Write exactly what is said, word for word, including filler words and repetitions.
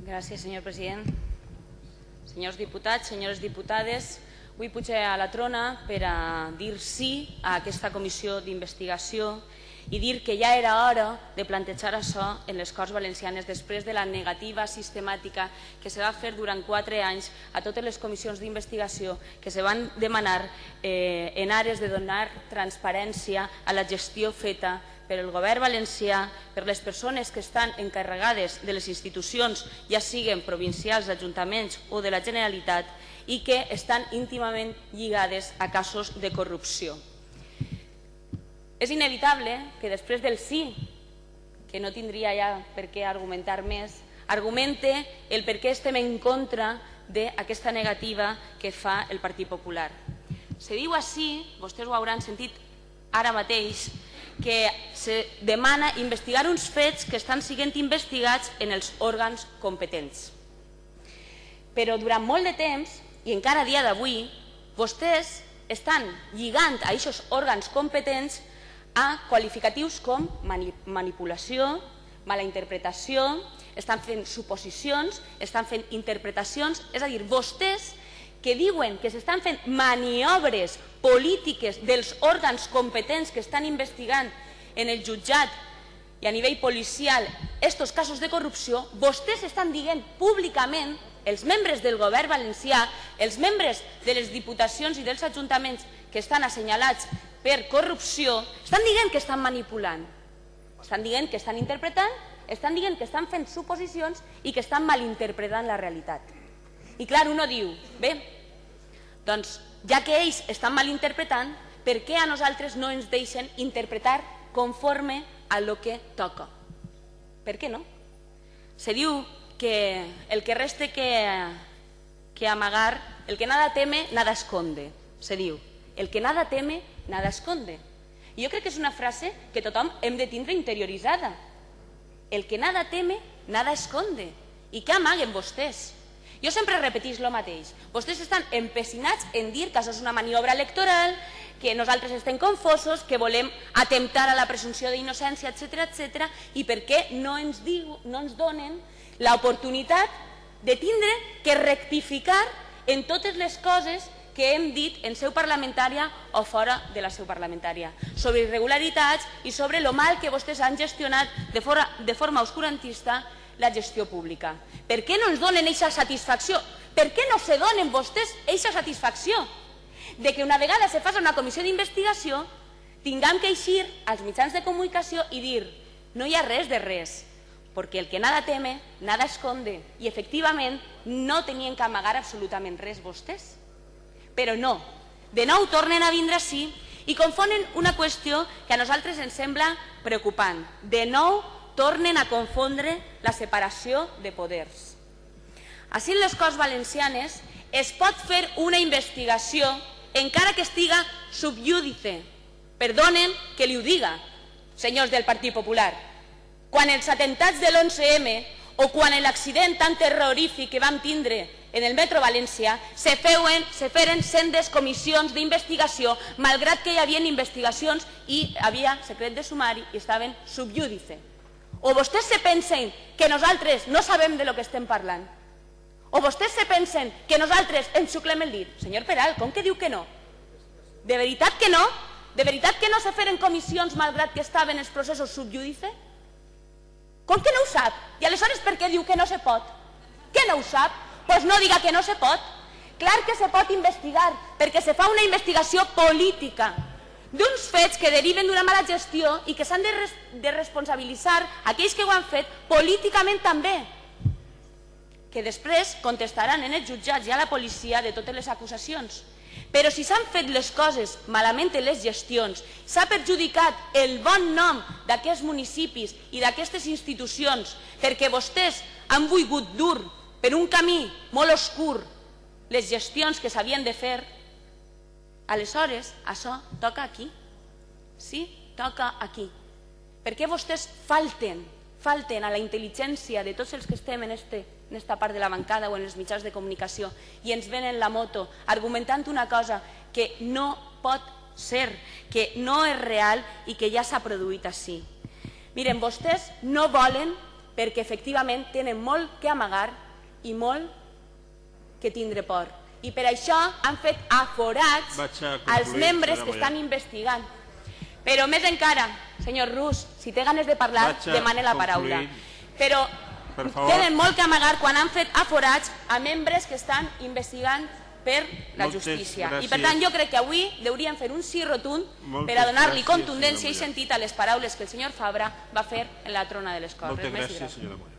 Gràcies, senyor president. Senyors diputats, senyores diputades, avui pujo a la trona per a dir sí a aquesta comissió d'investigació i dir que ja era hora de plantejar això en les Corts Valencianes després de la negativa sistemàtica que se va fer durant quatre anys a totes les comissions d'investigació que se van demanar eh, en ares de donar transparència a la gestió feta per el govern valencià, per les persones que estan encarregades de les institucions, ja siguin provincials, ajuntaments o de la Generalitat, i que estan íntimament lligades a casos de corrupció. És inevitable que després del sí, que no tindria ja per què argumentar més, argumente el per què estem en contra d'aquesta negativa que fa el Partit Popular. Se diu així, vostès ho hauran sentit ara mateix, que se demana investigar uns fets que estan sent investigats en els òrgans competents. Però durant molt de temps, i encara a dia d'avui, vostès estan lligant a aquests òrgans competents a qualificatius com manipulació, mala interpretació, estan fent suposicions, estan fent interpretacions, és a dir, vostès que diuen que s'estan fent maniobres polítiques dels òrgans competents que estan investigant en el jutjat i a nivell policial estos casos de corrupció, vostès estan dient públicament, els membres del govern valencià, els membres de les diputacions i dels ajuntaments que estan assenyalats per corrupció, estan dient que estan manipulant, estan dient que estan interpretant, estan dient que estan fent suposicions i que estan malinterpretant la realitat. I clar, uno diu, bé, doncs ja que ells estan malinterpretant, per què a nosaltres no ens deixen interpretar conforme a lo que toca? Per què no? Se diu que el que reste que amagar, el que nada teme, nada esconde, se diu. El que nada teme, nada esconde. I jo crec que és una frase que tothom hem de tindre interioritzada. El que nada teme, nada esconde. I què amaguen vostès? Jo sempre repetís el mateix. Vostès estan empecinats en dir que això és una maniobra electoral, que nosaltres estem confosos, que volem atemptar a la presumpció d'innocència, etcètera, etcètera, i per què no ens donen l'oportunitat de tindre que rectificar en totes les coses que hem dit en seu parlamentària o fora de la seu parlamentària, sobre irregularitats i sobre lo mal que vostès han gestionat de forma oscurantista la gestió pública. Per què no ens donen aquesta satisfacció? Per què no se donen vostès aquesta satisfacció de que una vegada se faci una comissió d'investigació tinguem que eixir als mitjans de comunicació i dir no hi ha res de res, perquè el que nada teme, nada esconde, i efectivament no tenien que amagar absolutament res vostès. Però no, de nou tornen a vindre així i confonen una qüestió que a nosaltres ens sembla preocupant. De nou tornen a confondre la separació de poders. Així en les Corts Valencianes es pot fer una investigació encara que estiga subjúdice. Perdonen que li ho diga, senyors del Partit Popular. Quan els atemptats de l'onze eme o quan l'accident tan terrorífic que vam tindre en el metro València se feren sendes comissions d'investigació, malgrat que hi havia investigacions i hi havia secret de sumari i estaven subjúdice. O vostès se pensen que nosaltres no sabem de lo que estem parlant? O vostès se pensen que nosaltres ens xuclem el dit? Senyor Peral, com que diu que no? De veritat que no? De veritat que no se feren comissions malgrat que estaven els processos subjúdice? Com que no ho sap? I aleshores per què diu que no se pot? Que no ho sap? Doncs no diga que no se pot. Clar que se pot investigar, perquè se fa una investigació política d'uns fets que deriven d'una mala gestió i que s'han de responsabilitzar aquells que ho han fet políticament també, que després contestaran en els jutjats i a la policia de totes les acusacions. Però si s'han fet les coses malament en les gestions, s'ha perjudicat el bon nom d'aquests municipis i d'aquestes institucions perquè vostès han volgut dur per un camí molt oscur les gestions que s'havien de fer, aleshores això toca aquí. Sí, toca aquí. Perquè vostès falten, falten a la intel·ligència de tots els que estem en aquesta part de la bancada o en els mitjans de comunicació i ens venen la moto argumentant una cosa que no pot ser, que no és real i que ja s'ha produït així. Miren, vostès no volen perquè efectivament tenen molt que amagar i molt que tindre por. I per això han fet aforats als membres que estan investigant. Però més encara, senyor Rus, si té ganes de parlar, demane la paraula. Però tenen molt que amagar quan han fet aforats a membres que estan investigant per la justícia. I per tant jo crec que avui hauríem fer un sí rotund per a donar-li contundència i sentit a les paraules que el senyor Fabra va fer en la trona de les Corts. Moltes gràcies, senyora Moya.